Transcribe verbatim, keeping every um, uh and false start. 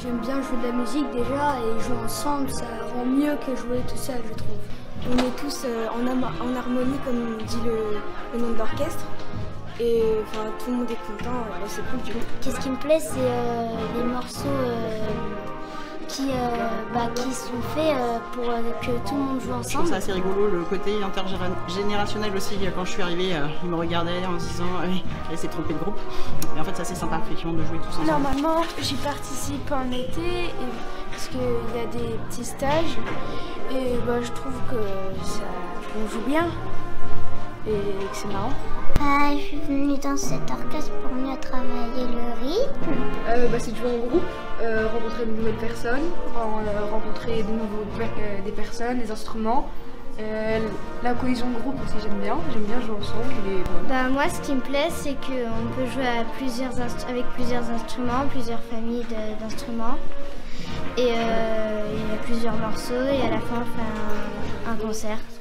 J'aime bien jouer de la musique déjà et jouer ensemble, ça rend mieux que jouer tout seul, je trouve. On est tous euh, en, en harmonie, comme dit le, le nom de l'orchestre. Et enfin, tout le monde est content, ouais, c'est cool du coup. Qu'est-ce qui me plaît, c'est euh, les morceaux euh, qui, euh, bah, qui sont faits euh, pour euh, que tout le monde joue ensemble. Je trouve ça assez rigolo, le côté intergénérationnel aussi. Quand je suis arrivée, euh, ils me regardaient en se disant oui, elle s'est trompée de groupe. Et en fait, c'est assez sympa effectivement de jouer tous ensemble. Normalement, j'y participe en été et, parce qu'il y a des petits stages. Et bah, je trouve que ça, on joue bien et que c'est marrant. Euh, je suis venue dans cet orchestre pour mieux travailler le rythme. Euh, bah, c'est de jouer en groupe, euh, rencontrer de nouvelles personnes, euh, rencontrer de nouveaux, euh, des personnes, des instruments. Euh, la cohésion de groupe aussi j'aime bien, j'aime bien jouer ensemble. Et, voilà. Bah, moi ce qui me plaît c'est qu'on peut jouer à plusieurs avec plusieurs instruments, plusieurs familles d'instruments. Et euh, il y a plusieurs morceaux et à la fin on fait un, un concert.